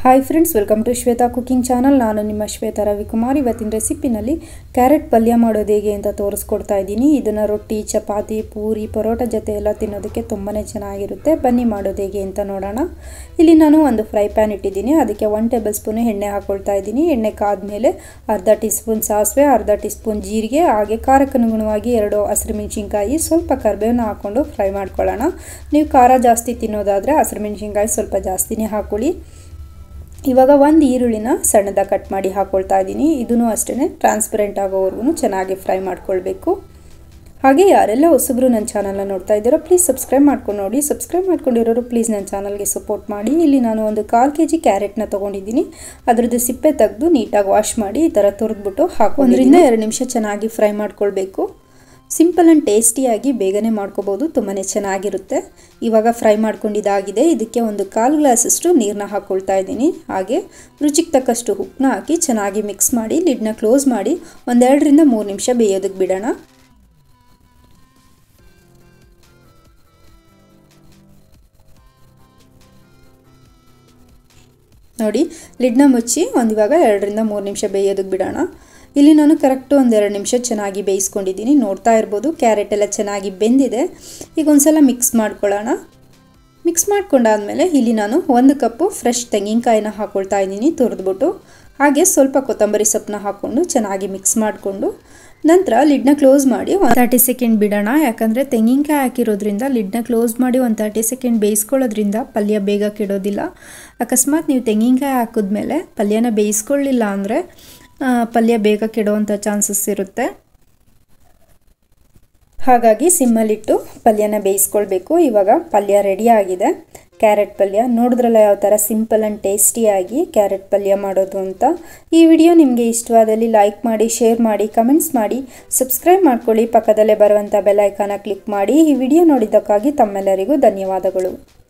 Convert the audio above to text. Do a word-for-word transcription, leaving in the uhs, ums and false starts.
Hi friends, welcome to Shweta cooking channel. ನಾನು ನಿಮ್ಮ ಶ್ವೇತಾ ರವಿಕುಮಾರ್. ಇವತ್ತಿನ ರೆಸಿಪಿನಲ್ಲಿ ಕ್ಯಾರೆಟ್ ಪಲ್ಯ ಮಾಡೋದು ಹೇಗೆ ಅಂತ ತೋರಿಸ್ಕೊಡ್ತಾ ಇದ್ದೀನಿ. ಇದನ್ನು ರೊಟ್ಟಿ, ಚಪಾತಿ, ಪೂರಿ, ಪರೋಟ ಜೊತೆ ಎಲ್ಲ ತಿನ್ನೋದಕ್ಕೆ ತುಂಬಾ ಚೆನ್ನಾಗಿರುತ್ತೆ. ಬನ್ನಿ ಮಾಡೋದು ಹೇಗೆ ಅಂತ ನೋಡೋಣ. ಇಲ್ಲಿ ನಾನು ಒಂದು ಫ್ರೈ ಪ್ಯಾನ್ ಇಟ್ಟಿದ್ದೀನಿ. ಅದಕ್ಕೆ ಒನ್ ಟೇಬಲ್ ಸ್ಪೂನ್ ಎಣ್ಣೆ ಹಾಕ್ಕೊಳ್ತಾ ಇದ್ದೀನಿ. ಎಣ್ಣೆ ಕಾದ್ಮೇಲೆ ಅರ್ಧ ಟೀ ಸ್ಪೂನ್ ಸಾಸಿವೆ, ಅರ್ಧ ಟೀ ಸ್ಪೂನ್ ಜೀರಿಗೆ, ಹಾಗೆ ಖಾರಕ್ಕನುಗುಣವಾಗಿ ಎರಡು ಹಸಿರು ಮೆಣಸಿನ್ಕಾಯಿ, ಸ್ವಲ್ಪ ಕರಿಬೇವನ್ನ ಹಾಕ್ಕೊಂಡು ಫ್ರೈ ಮಾಡ್ಕೊಳ್ಳೋಣ. ನೀವು ಖಾರ ಜಾಸ್ತಿ ತಿನ್ನೋದಾದರೆ ಹಸಿರು ಮೆಣಸಿನ್ಕಾಯಿ ಸ್ವಲ್ಪ ಜಾಸ್ತಿನೇ ಹಾಕ್ಕೊಳ್ಳಿ. ಇವಾಗ ಒಂದು ಈರುಳ್ಳಿನ ಸಣ್ಣದಾಗಿ ಕಟ್ ಮಾಡಿ ಹಾಕ್ಕೊಳ್ತಾ ಇದ್ದೀನಿ. ಇದೂ ಅಷ್ಟೇ ಟ್ರಾನ್ಸ್ಪರೆಂಟ್ ಆಗೋವರೆಗೂ ಚೆನ್ನಾಗಿ ಫ್ರೈ ಮಾಡ್ಕೊಳ್ಬೇಕು. ಹಾಗೆ ಯಾರೆಲ್ಲ ಹೊಸಬ್ರು ನನ್ನ ಚಾನಲ್ನ ನೋಡ್ತಾ ಇದ್ದೀರೋ ಪ್ಲೀಸ್ ಸಬ್ಸ್ಕ್ರೈಬ್ ಮಾಡ್ಕೊಂಡು ನೋಡಿ. ಸಬ್ಸ್ಕ್ರೈಬ್ ಮಾಡ್ಕೊಂಡಿರೋರು ಪ್ಲೀಸ್ ನನ್ನ ಚಾನಲ್ಗೆ ಸಪೋರ್ಟ್ ಮಾಡಿ. ಇಲ್ಲಿ ನಾನು ಒಂದು ಕಾಲು ಕೆ ಜಿ ಕ್ಯಾರೆಟ್ನ ತೊಗೊಂಡಿದ್ದೀನಿ. ಅದರದ್ದು ಸಿಪ್ಪೆ ತೆಗೆದು ನೀಟಾಗಿ ವಾಶ್ ಮಾಡಿ ಈ ಥರ ತುರಿದ್ಬಿಟ್ಟು ಹಾಕೊಂಡ್ರಿಂದ ಎರಡು ನಿಮಿಷ ಚೆನ್ನಾಗಿ ಫ್ರೈ ಮಾಡ್ಕೊಳ್ಬೇಕು. ಸಿಂಪಲ್ ಆ್ಯಂಡ್ ಟೇಸ್ಟಿಯಾಗಿ ಬೇಗನೆ ಮಾಡ್ಕೋಬೋದು, ತುಂಬಾ ಚೆನ್ನಾಗಿರುತ್ತೆ. ಇವಾಗ ಫ್ರೈ ಮಾಡ್ಕೊಂಡಿದ್ದಾಗಿದೆ. ಇದಕ್ಕೆ ಒಂದು ಕಾಲು ಗ್ಲಾಸಷ್ಟು ನೀರನ್ನ ಹಾಕ್ಕೊಳ್ತಾ ಇದ್ದೀನಿ. ಹಾಗೆ ರುಚಿಗೆ ತಕ್ಕಷ್ಟು ಉಪ್ಪನ್ನ ಹಾಕಿ ಚೆನ್ನಾಗಿ ಮಿಕ್ಸ್ ಮಾಡಿ ಲಿಡ್ನ ಕ್ಲೋಸ್ ಮಾಡಿ ಒಂದೆರಡರಿಂದ ಮೂರು ನಿಮಿಷ ಬೇಯೋದಕ್ಕೆ ಬಿಡೋಣ. ನೋಡಿ, ಲಿಡ್ನ ಮುಚ್ಚಿ ಒಂದು ಇವಾಗ ಎರಡರಿಂದ ಮೂರು ನಿಮಿಷ ಬೇಯೋದಕ್ಕೆ ಬಿಡೋಣ. ಇಲ್ಲಿ ನಾನು ಕರೆಕ್ಟು ಒಂದೆರಡು ನಿಮಿಷ ಚೆನ್ನಾಗಿ ಬೇಯಿಸ್ಕೊಂಡಿದ್ದೀನಿ. ನೋಡ್ತಾ ಇರ್ಬೋದು ಕ್ಯಾರೆಟ್ ಎಲ್ಲ ಚೆನ್ನಾಗಿ ಬೆಂದಿದೆ. ಈಗ ಒಂದ್ಸಲ ಮಿಕ್ಸ್ ಮಾಡ್ಕೊಳ್ಳೋಣ. ಮಿಕ್ಸ್ ಮಾಡ್ಕೊಂಡಾದ್ಮೇಲೆ ಇಲ್ಲಿ ನಾನು ಒಂದು ಕಪ್ಪು ಫ್ರೆಶ್ ತೆಂಗಿನಕಾಯಿನ ಹಾಕ್ಕೊಳ್ತಾ ಇದ್ದೀನಿ ತುರಿದ್ಬಿಟ್ಟು. ಹಾಗೆ ಸ್ವಲ್ಪ ಕೊತ್ತಂಬರಿ ಸೊಪ್ಪನ್ನ ಹಾಕ್ಕೊಂಡು ಚೆನ್ನಾಗಿ ಮಿಕ್ಸ್ ಮಾಡಿಕೊಂಡು ನಂತರ ಲಿಡ್ನ ಕ್ಲೋಸ್ ಮಾಡಿ ಒಂದು ತರ್ಟಿ ಸೆಕೆಂಡ್ ಬಿಡೋಣ. ಯಾಕಂದರೆ ತೆಂಗಿನಕಾಯಿ ಹಾಕಿರೋದ್ರಿಂದ ಲಿಡ್ನ ಕ್ಲೋಸ್ ಮಾಡಿ ಒಂದು ತರ್ಟಿ ಸೆಕೆಂಡ್ ಬೇಯಿಸ್ಕೊಳ್ಳೋದ್ರಿಂದ ಪಲ್ಯ ಬೇಗ ಕೆಡೋದಿಲ್ಲ. ಅಕಸ್ಮಾತ್ ನೀವು ತೆಂಗಿನಕಾಯಿ ಹಾಕಿದ್ಮೇಲೆ ಪಲ್ಯನ ಬೇಯಿಸ್ಕೊಳ್ಳಿಲ್ಲ ಅಂದರೆ ಪಲ್ಯ ಬೇಗ ಕೆಡುವಂಥ ಚಾನ್ಸಸ್ ಇರುತ್ತೆ. ಹಾಗಾಗಿ ಸಿಮ್ಮಲ್ಲಿಟ್ಟು ಪಲ್ಯನ ಬೇಯಿಸ್ಕೊಳ್ಬೇಕು. ಇವಾಗ ಪಲ್ಯ ರೆಡಿ ಆಗಿದೆ. ಕ್ಯಾರೆಟ್ ಪಲ್ಯ ನೋಡಿದ್ರಲ್ಲ ಯಾವ ಥರ ಸಿಂಪಲ್ ಆ್ಯಂಡ್ ಟೇಸ್ಟಿಯಾಗಿ ಕ್ಯಾರೆಟ್ ಪಲ್ಯ ಮಾಡೋದು ಅಂತ. ಈ ವಿಡಿಯೋ ನಿಮಗೆ ಇಷ್ಟವಾದಲ್ಲಿ ಲೈಕ್ ಮಾಡಿ, ಶೇರ್ ಮಾಡಿ, ಕಮೆಂಟ್ಸ್ ಮಾಡಿ, ಸಬ್ಸ್ಕ್ರೈಬ್ ಮಾಡ್ಕೊಳ್ಳಿ. ಪಕ್ಕದಲ್ಲೇ ಬರುವಂಥ ಬೆಲ್ ಐಕಾನ ಕ್ಲಿಕ್ ಮಾಡಿ. ಈ ವಿಡಿಯೋ ನೋಡಿದ್ದಕ್ಕಾಗಿ ತಮ್ಮೆಲ್ಲರಿಗೂ ಧನ್ಯವಾದಗಳು.